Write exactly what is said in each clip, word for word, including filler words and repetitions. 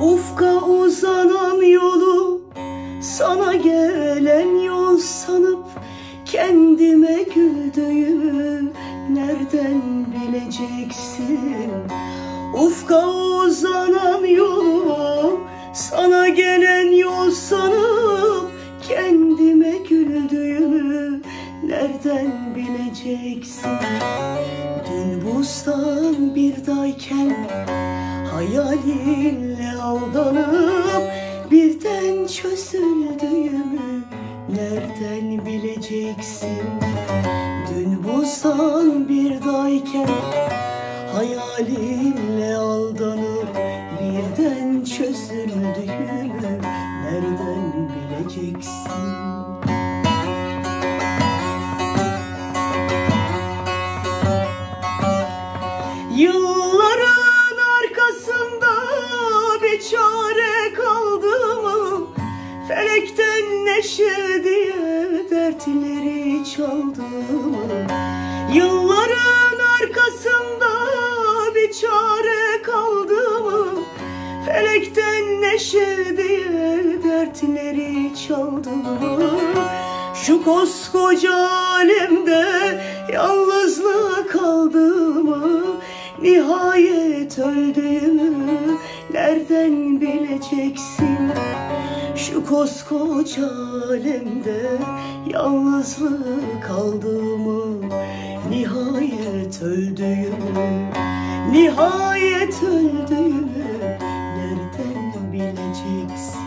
Ufka uzanan yolu sana gelen yol sanıp kendime güldüğümü nereden bileceksin? Ufka uzanan yolu sana gelen yol sanıp kendime güldüğümü nereden bileceksin? Dün bustan birdayken hayalinle aldanıp birden çözüldüğümü nereden bileceksin? Dün bustan birdayken hayalinle aldanıp birden çözüldüğümü nereden bileceksin? Yılların arkasında bir çare kaldı mı? Felekten neşe diye dertleri çaldı mı? Yılların arkasında bir çare kaldı mı? Felekten neşe diye dertleri çaldı mı? Şu koskoca alemde yalnızlığa kaldı mı? Nihayet öldüğümü nereden bileceksin? Şu koskoca alemde yalnızlığa kaldı mı? Nihayet öldüğümü, nihayet öldüğümü nereden bileceksin?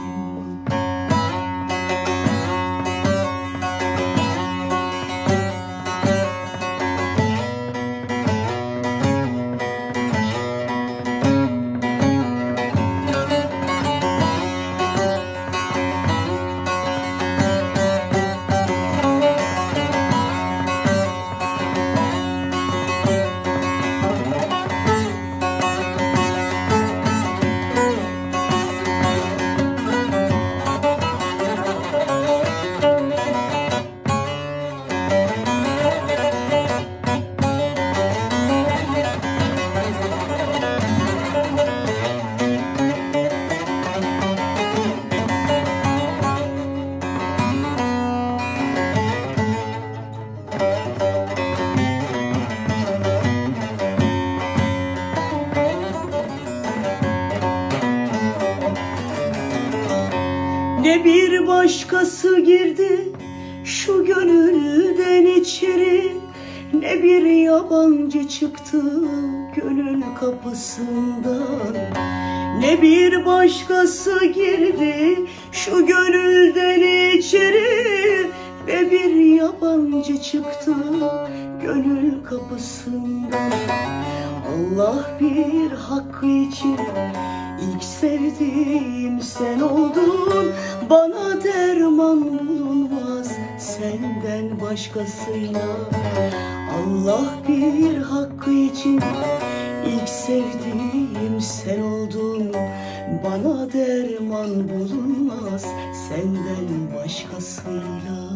Ne bir başkası girdi şu gönülden içeri, ne bir yabancı çıktı gönül kapısından. Ne bir başkası girdi şu gönülden içeri, ne bir yabancı çıktı gönül kapısından. Allah bir hakkı için İlk sevdiğim sen oldun, bana derman bulunmaz senden başkasıyla. Allah bir hakkı için ilk sevdiğim sen oldun, bana derman bulunmaz senden başkasıyla.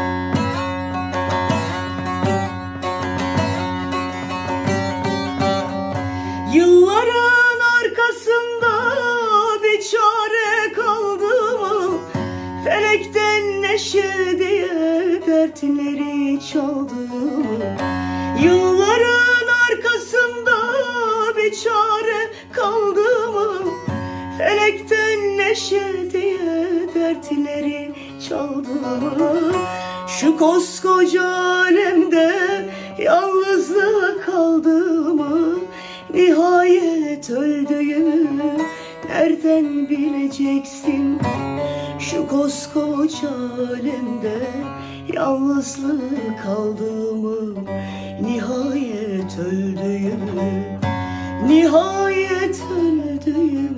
Yılların arkasında bir çare kaldı mı? Felekten neşe diye dertleri çaldı mı? Yılların arkasında bir çare kaldı mı? Felekten neşe diye dertleri çaldı mı? Şu koskoca alemde yalnızlığa kaldı mı? Nihayet öldüğümü nereden bileceksin? Şu koskoca alemde yalnızlığa kaldığımı, nihayet öldüğümü, nihayet öldüğümü